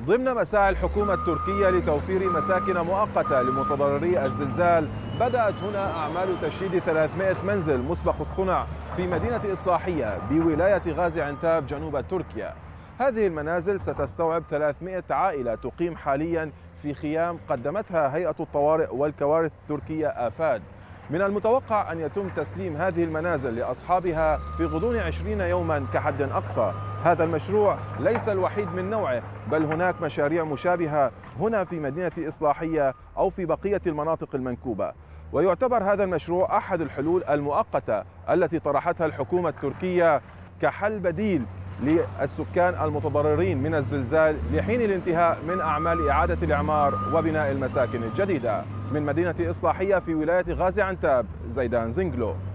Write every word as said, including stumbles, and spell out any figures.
ضمن مساعي الحكومة التركية لتوفير مساكن مؤقتة لمتضرري الزلزال، بدأت هنا أعمال تشييد ثلاثمائة منزل مسبق الصنع في مدينة إصلاحية بولاية غازي عنتاب جنوب تركيا. هذه المنازل ستستوعب ثلاثمائة عائلة تقيم حاليا في خيام قدمتها هيئة الطوارئ والكوارث التركية آفاد. من المتوقع أن يتم تسليم هذه المنازل لأصحابها في غضون عشرين يوما كحد أقصى. هذا المشروع ليس الوحيد من نوعه، بل هناك مشاريع مشابهة هنا في مدينة إصلاحية أو في بقية المناطق المنكوبة. ويعتبر هذا المشروع أحد الحلول المؤقتة التي طرحتها الحكومة التركية كحل بديل للسكان المتضررين من الزلزال لحين الانتهاء من أعمال إعادة الإعمار وبناء المساكن الجديدة. من مدينة إصلاحية في ولاية غازي عنتاب، زيدان زنجلو.